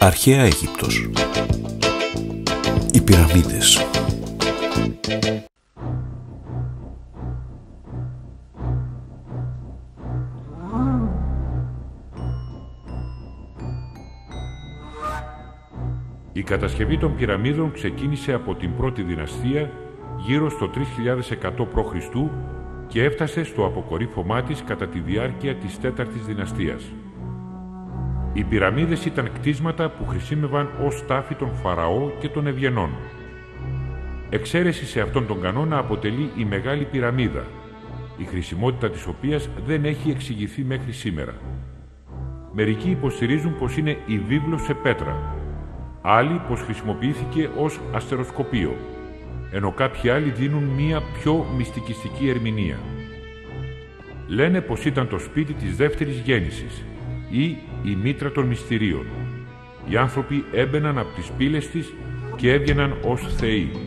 Αρχαία Αίγυπτος. Οι πυραμίδες. Η κατασκευή των πυραμίδων ξεκίνησε από την πρώτη δυναστεία γύρω στο 3100 π.Χ. και έφτασε στο αποκορύφωμά της κατά τη διάρκεια της 4ης δυναστείας. Οι πυραμίδες ήταν κτίσματα που χρησιμεύαν ως τάφη των Φαραώ και των ευγενών. Εξαίρεση σε αυτόν τον κανόνα αποτελεί η Μεγάλη Πυραμίδα, η χρησιμότητα της οποίας δεν έχει εξηγηθεί μέχρι σήμερα. Μερικοί υποστηρίζουν πως είναι η βίβλος σε πέτρα, άλλοι πως χρησιμοποιήθηκε ως αστεροσκοπείο, ενώ κάποιοι άλλοι δίνουν μία πιο μυστικιστική ερμηνεία. Λένε πως ήταν το σπίτι της δεύτερης γέννησης ή η μήτρα των μυστηρίων. Οι άνθρωποι έμπαιναν από τις πύλες της και έβγαιναν ως θεοί.